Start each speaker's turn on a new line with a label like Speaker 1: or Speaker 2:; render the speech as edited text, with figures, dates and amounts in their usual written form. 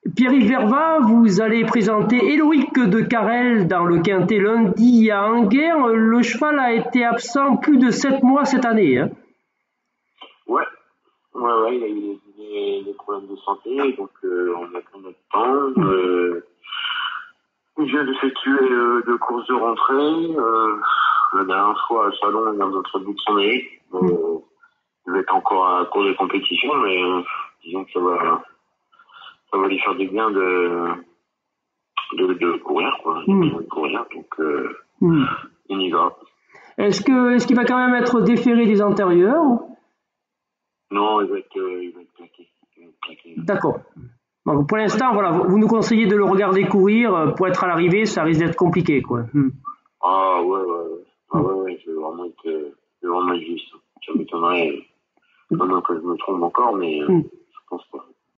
Speaker 1: Pierre-Yves Vervat, vous allez présenter Héroïque de Carrel dans le Quintet lundi à Enghien. Le cheval a été absent plus de 7 mois cette année. Hein.
Speaker 2: Ouais, il a eu des problèmes de santé, donc on a pris notre temps. Il vient d'effectuer 2 courses de rentrée. La dernière fois à Salon, il a notre bout de son nez. Il va être encore à cours de compétition, mais disons que ça va lui faire du bien de courir, quoi. De courir, donc on y va.
Speaker 1: Est-ce qu'il va quand même être déféré des antérieurs?
Speaker 2: Non, il va être claqué.
Speaker 1: D'accord. Donc pour l'instant, voilà, vous nous conseillez de le regarder courir. Pour être à l'arrivée, ça risque d'être compliqué, quoi.
Speaker 2: Ah ouais, je vais vraiment être juste. Ça m'étonnerait, que je me trompe encore, mais